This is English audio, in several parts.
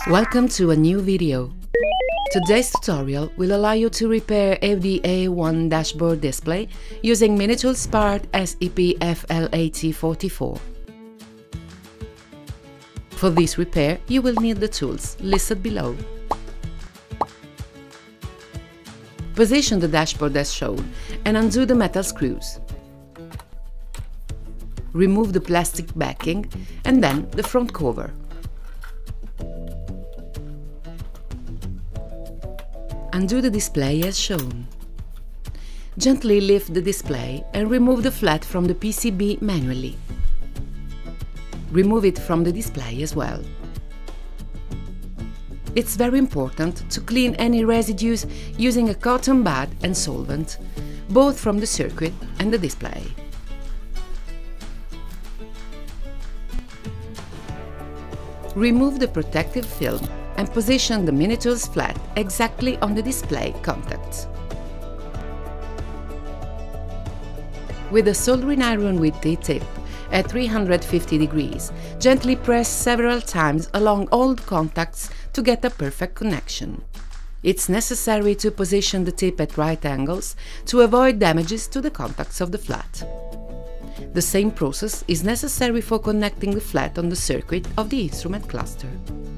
Welcome to a new video. Today's tutorial will allow you to repair the A1 dashboard display using Minitools part SEP FL8044. For this repair, you will need the tools listed below. Position the dashboard as shown and undo the metal screws. Remove the plastic backing and then the front cover. Undo the display as shown. Gently lift the display and remove the flat from the PCB manually. Remove it from the display as well. It's very important to clean any residues using a cotton bud and solvent, both from the circuit and the display. Remove the protective film and position the Minitools flat exactly on the display contacts. With a soldering iron with the tip at 350 degrees, gently press several times along all the contacts to get a perfect connection. It's necessary to position the tip at right angles to avoid damages to the contacts of the flat. The same process is necessary for connecting the flat on the circuit of the instrument cluster.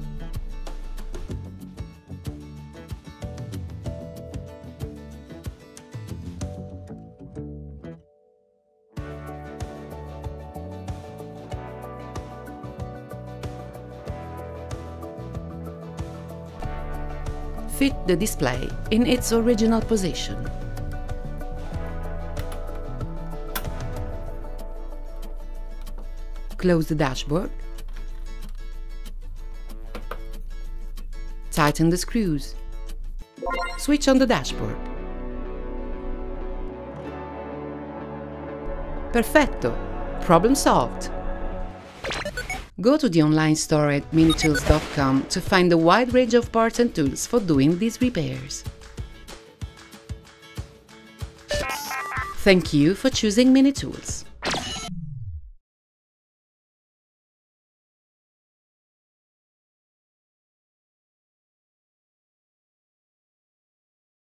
Fit the display in its original position. Close the dashboard. Tighten the screws. Switch on the dashboard. Perfetto! Problem solved! Go to the online store at minitools.com to find a wide range of parts and tools for doing these repairs. Thank you for choosing Minitools.